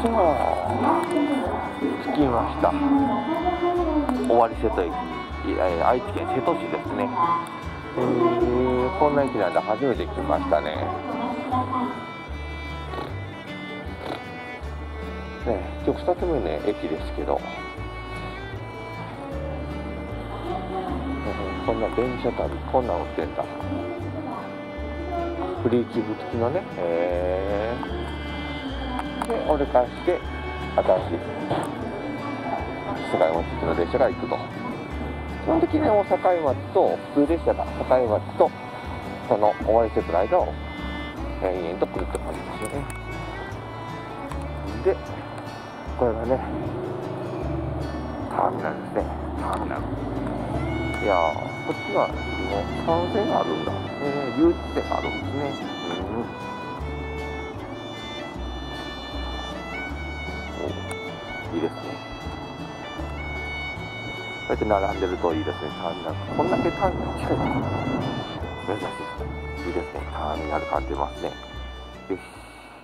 さあ着きました。尾張瀬戸駅、愛知県瀬戸市ですね。こんな駅なんで初めて来ましたね。今日2つ目の駅ですけど、こんな電車旅、こんなん売ってんだ。フリーチブ付きのね、で折り返して新しい境町の列車が行くと。基本的に大阪町と普通列車が境町とその尾張瀬戸の間を延々と来るって感じですよね。でこれがねターミナルですね。ターミナル、いやー、こっちはもう3線があるんだ。留置線があるんですね。いいですね。こうやって並んでるといいですね。ターミナル、こんだけターミナル近いのかな。珍しい。いいですね。ターミナル感じますね。よし。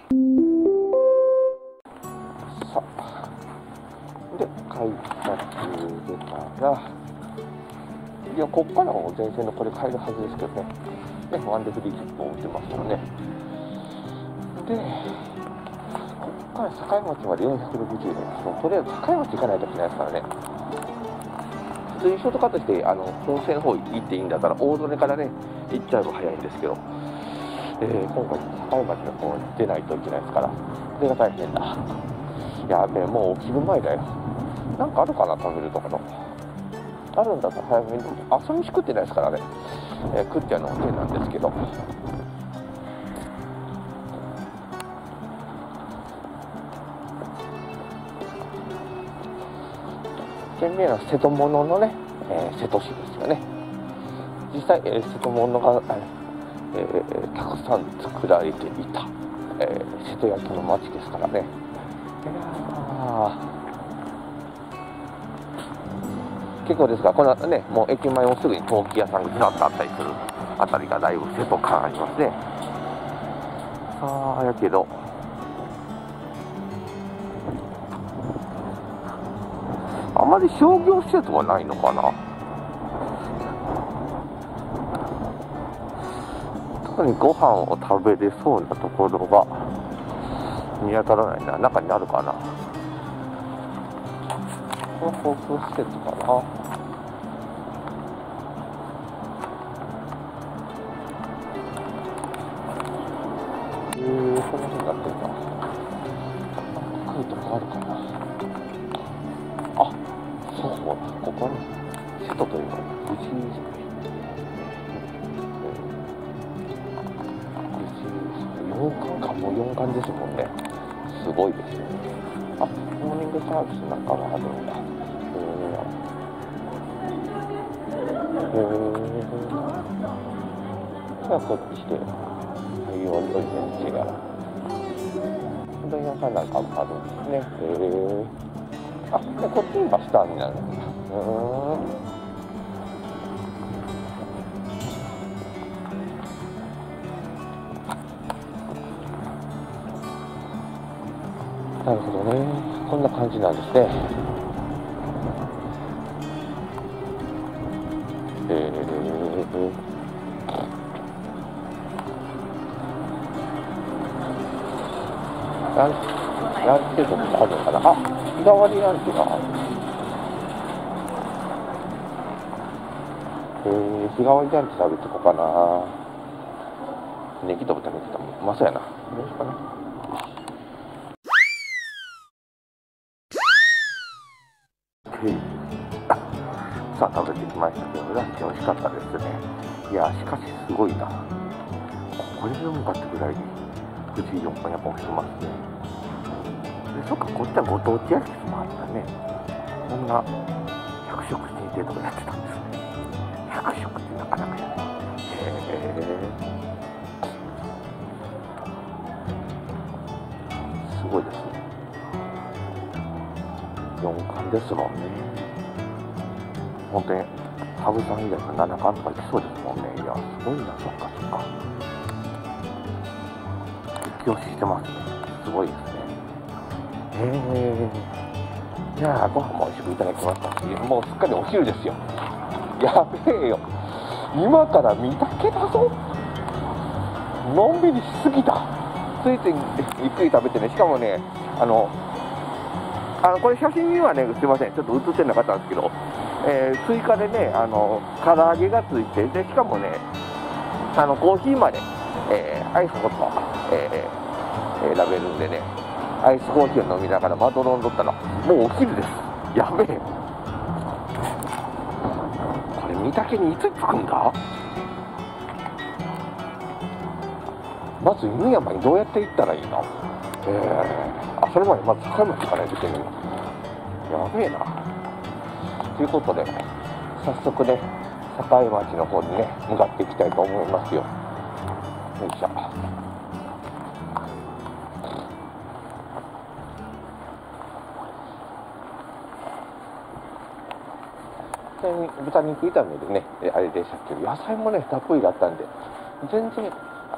さあ、で改札出たら、いや、こっからも全線のこれ買えるはずですけどね。ワンデーフリー切符を売ってますからね。で、こっから境町まで460円。とりあえず境町行かないといけないですからね。普通にショートカットして本線の方行っていいんだったら大曽根からね行っちゃえば早いんですけど、今回境町の方に出ないといけないですから、それが大変だ。やべえ、もうお昼前だよ。なんかあるかな、食べるところ。あるんだったら早めに。朝飯食ってないですからね。食っての手なんですけど。県名の瀬戸物のね、瀬戸市ですよね。実際、瀬戸物が、たくさん作られていた、瀬戸焼の町ですからね。結構ですが、このね、もう駅前をすぐに陶器屋さんがずらっとあったりするあたりがだいぶ瀬戸感ありますね。さあ、やけどあまり商業施設はないのかな。特にご飯を食べれそうなところが見当たらないな。中にあるかな。この交通施設かな。こんな風になってるかな。来るとこあるかな。あ、そう、ここに瀬戸というか、4巻か、もう4巻ですもんね。すごいですよね。あ、モーニングサービスなんかがあるんだ。じゃあこっちでうどん全然違う。うどん屋さんなんかもあるんですね。あ、でこっちにバスターミナルなんだ。なるほどね。こんな感じなんですね。ランチテーブルってあるのかな。あ、日替わりランチがある。日替わりランチ食べてこうかな。ネギと豚肉ともうまそうやな。よろしくかな。さあ食べてきましたけど、ランチ美味しかったですね。いや、しかしすごいな。これでもかってぐらいに藤井4本やっぱしてますね。そっか、こっちはご当地屋敷もあったね。こんな100食限定とかやってたんですね。100食ってなかなかやね。すごいですね。4冠ですもんね。本当に羽生さん以外の7冠とかいきそうですもんね。いや、すごいな。そっかそっか。激推ししてますね。すごいですね。 いやー、ご飯も美味しくいただきましたし、もうすっかりお昼ですよ。やべえよ、今から見たけだぞ。のんびりしすぎた。ついついゆっくり食べてね、しかもね、これ写真にはね、すいません、ちょっと写ってなかったんですけど、追加でね、唐揚げがついて、でしかもね、コーヒーまで、アイスホット、選べるんでね、アイスコーヒーを飲みながらまどろんどったら、もうお昼です。やべえ。これ、御嶽にいつ着くんだ？まず犬山にどうやって行ったらいいの？それまでまず境町行かないといけないの。やべえな。ということで、早速ね、境町の方にね、向かっていきたいと思いますよ。よいしょ。ちなみに豚肉炒めでね、あれでしたけど、野菜もね、たっぷりだったんで、全然、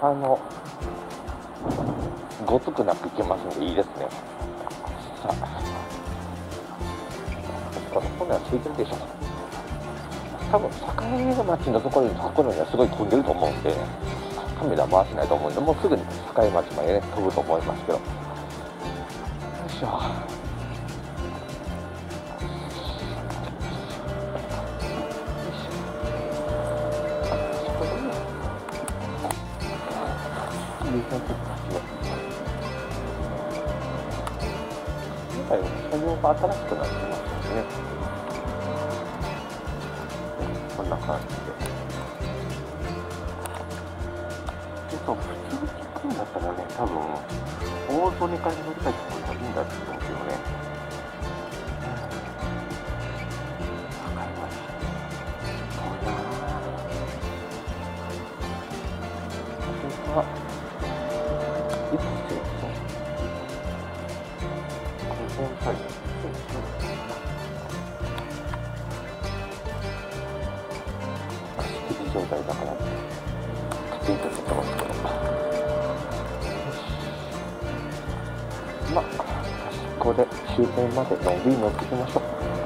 ごつくなくいけますんでいいですね。さあ、このは空いてるでしょ。多分、境町のところに着くのにはすごい混んでると思うんで、カメラ回せないと思うんで、もうすぐに境町までね、飛ぶと思いますけど。よいしょ。車両が新しくなってますしね。こんな感じで。普通に聞くんだったらね、多分、大曽根から乗り換えてもいいんだと思うんですよね。わかりました。そうだな。これは、いつですね。この際、貸し切り状態だから、カチンとつってますけど。まあ、ここで終点までのんびり乗っていきましょう。